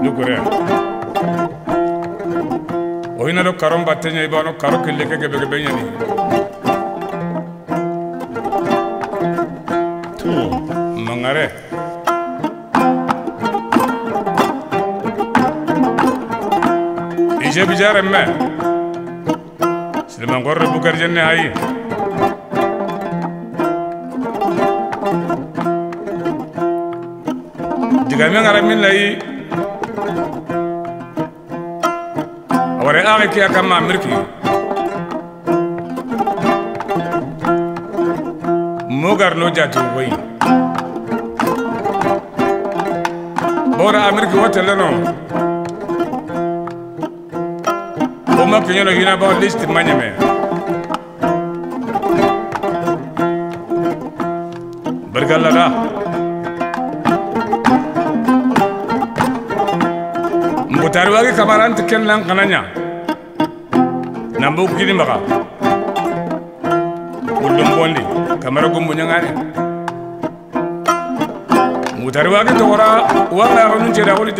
dukure o ina do karon battenya ibano karo kille ke gebe benyani tu mangare ije bijare me silman gorre bukar jenne hayi diga men ngara min lay aware aake ki akama mirki mogar no jatu way bora amirki hotel no o ma kinyo hina ba list manyame barkalla da mutari wagi kamaran tiken lang kananya nambu gini maka ulum bondi kamera gumbu nyangane mutari wagi tokora wala honu ceda woli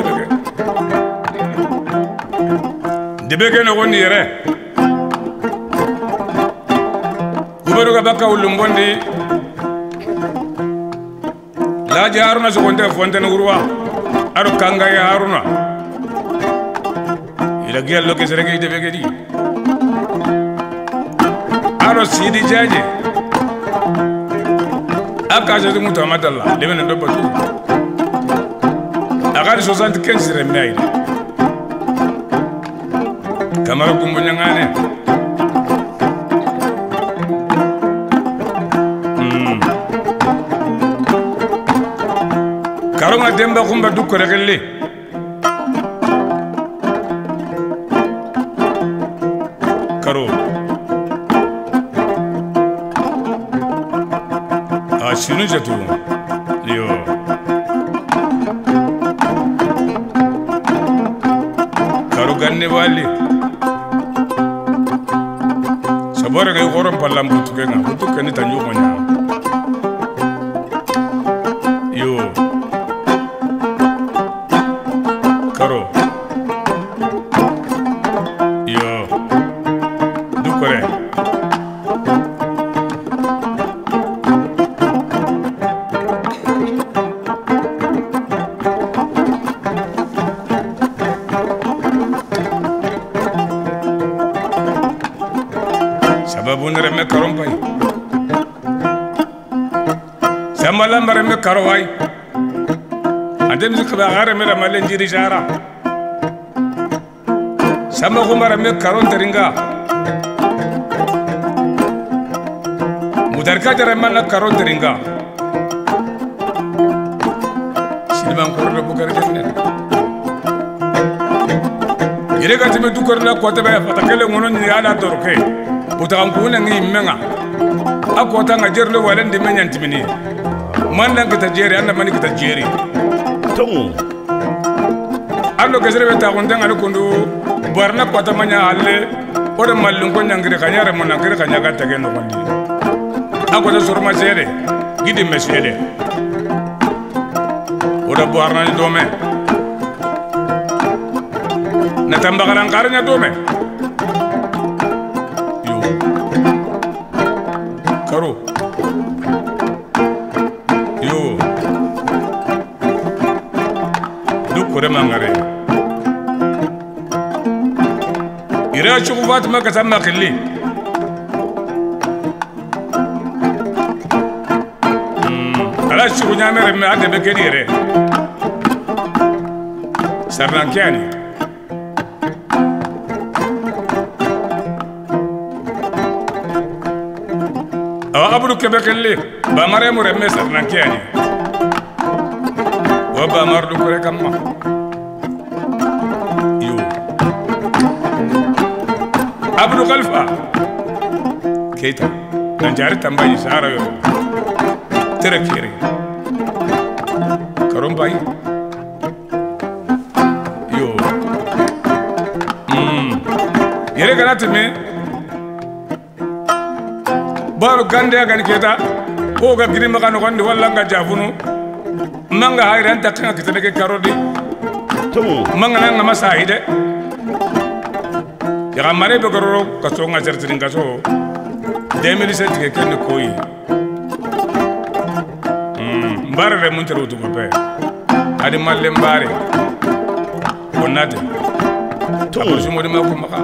debeke no woni yere gubero ga baka ulum bondi la jaruna so wonde fonte no urwa aro kanga ya haruna ila gello ke serege debeke di aro sidi jaje akaje du muta madalla lebena do batu agari 75 remay kamara gumbu nyangane karonga demba kumba dukko regelle karo sinu jatu yo karo ganne wali sabore ga goron pallam butu kenga butu kani tanyu monya yo karo yo dukore sababu nere me karon pay samala mare me karowai adem zikba gare me malen jiri jara sama ko mare me karon teringa mudarka jare man karon teringa silman ko re bukar jenne ire ga teme du korna ko tabe fatakele ngono ni ala dorke utan ko nan ngi menga akota nga jerlo walen de menyan timini man nan kita jeri anda mani kita jeri tongu ando kesere beta ko ndanga ko ndu barna ko ta manya alle ore mallun ko nyangire kanyare mon ngire kanyaga tage no kondi akota surma sere gidi mesede ora barna ni dome na tambagaran karnya dome karo yo dukure mangare ira chuku fatima kasama khilli ala chuku nyamere me ade bekedi re sarnakiani awa abdu kebekelle ba mare mu remme sarnakiani wa ba mar du kore kamma yo abdu khalfa keita nanjari tambayi sara yo terekere karon bayi yo yere ganati me baro gande agani keta o ga girima kan gonde walla nga jafunu manga hayran takka kitane ke karodi mangana ngama sahide ya mare be gororo kaso nga certin kaso 2007 ke ken koyi mbare re mun tero to be adi malle mbare onade to mo mo ma ko maka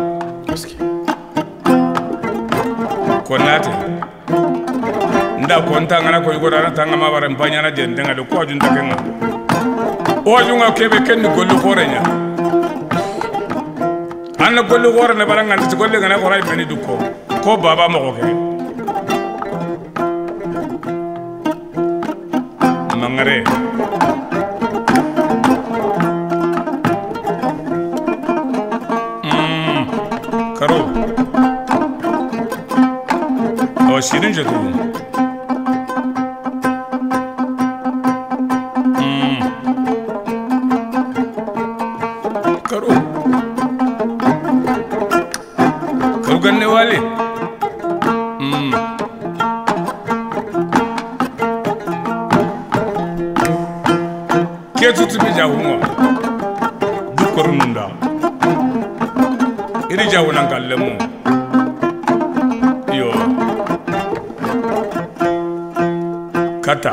konate nda konta ngana ko yugo dana tanga ma bare mpanya na den denga de ko ajunta kenga o ajunga kebe ken gollu forenya anna gollu wora ne baranga nti golle ngana ko ray beni dukko ko baba mo ko ke mangare karo o sirin je tu karo ganne wale ke tutu bi jawuma du kornunda iri jawuna kallemu yo kata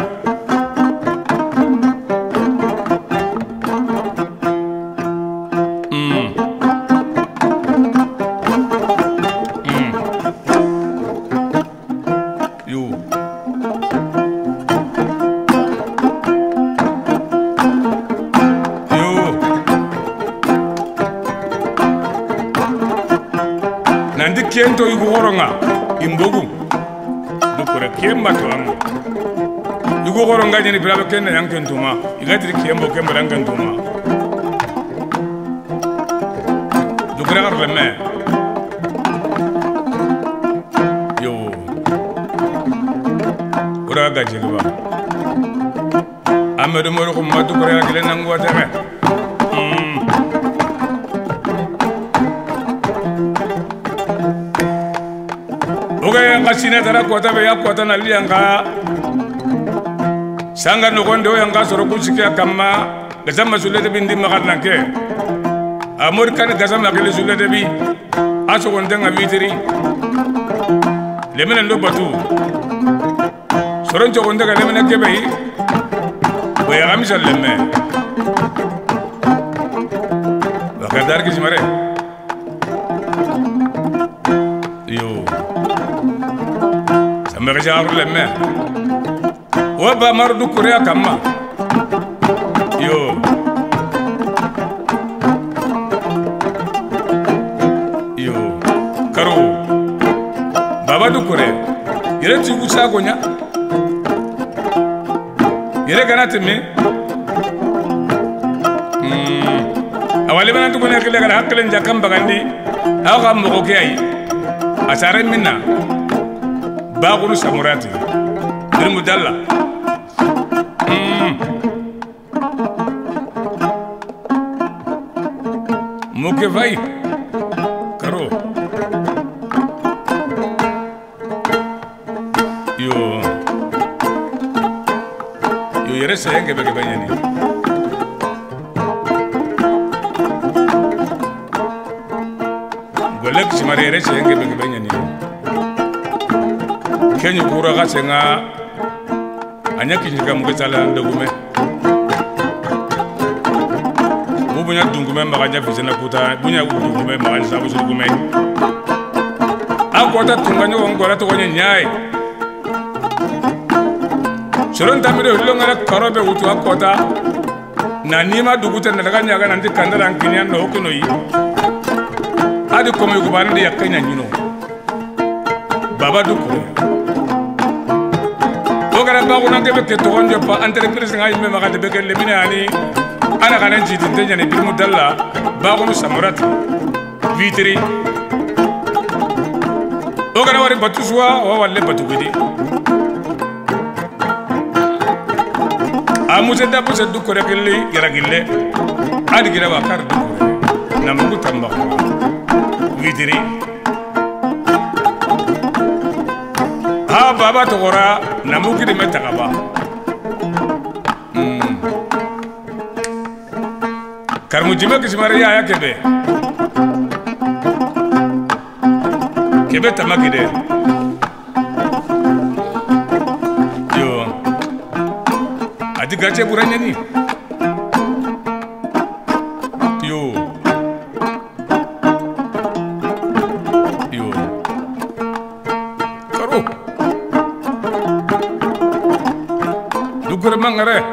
nandi kento yugo horonga imbogu dukure kemba to am yugo horonga jeni bilalo kenne yankentuma igatri kembo kemba yankentuma dukure arle me yo ura gaje ba amadu moro ko madu kure agile nango teme yang kasine tara kota be ya kota na lianga sanga no gondo yang kasoro kusikia kama gazama sulede bindi makarna ke amor kan gazama kele sulede bi aso gondenga vitri lemena ndo batu soron to gondenga lemena ke be bo ya gamisa lemme bakadar ki jimare yo merjar le me wa ba mardu kuria kama yo karo baba du kure yere ti gusa gonya yere ganate me awale bana tu gonya kile gara haklen jakam bagandi awa mo ko kay asare minna bagulu samurati dirmu dalla muke vai karo yo yere senge bege banyani golek simare yere senge bege banyani kenyu kura ga senga anya kinjika mugetsala ndagume bunya dungume maganya fizena kuta bunya dungume maganya sabu sugume akota tunganyo ngora to gonya nyai soron tamire hulongara karobe utu akota na nima duguta na daga nyaga nanti kandara nkinya no kono yi adi komo yugubande yakanya nyino baba dukure ogara bago nange beke to onjo pa entreprise ngai me magade beke le minani ana kana jiti tenya ne birmu dalla bago no samurat vitri ogara wari batuswa o walle batugidi amuse da puse dukure kelle yaragille adi gira ba kar dukure namugu tamba vitri ha baba to gora namugi de metagaba karmu jime kishmare ya kebe tamagide yo adi gache buranya ni yo karo dukur mangare